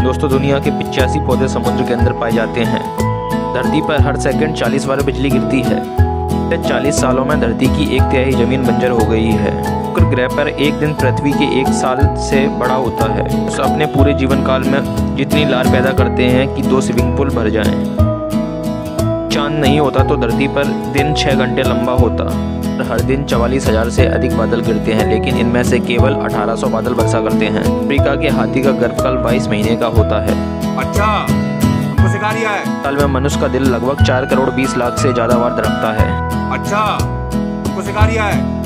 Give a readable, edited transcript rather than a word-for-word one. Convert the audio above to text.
दोस्तों, दुनिया के 85 पौधे समुद्र के अंदर पाए जाते हैं। धरती पर हर सेकंड 40 बार बिजली गिरती है। 40 सालों में धरती की 1/3 जमीन बंजर हो गई है। शुक्र ग्रह पर एक दिन पृथ्वी के 1 साल से बड़ा होता है। उस अपने पूरे जीवन काल में जितनी लार पैदा करते हैं कि 2 स्विमिंग पूल भर जाएं। चांद नहीं होता तो धरती पर दिन 6 घंटे लंबा होता। हर दिन 44,000 से अधिक बादल गिरते हैं, लेकिन इनमें से केवल 1800 बादल बरसा करते हैं। अफ्रीका के हाथी का गर्भकाल 22 महीने का होता है। अच्छा, हमको सिखा दिया है। साल में मनुष्य का दिल लगभग 4 करोड़ 20 लाख से ज्यादा बार धड़कता है। अच्छा, हमको सिखा दिया है।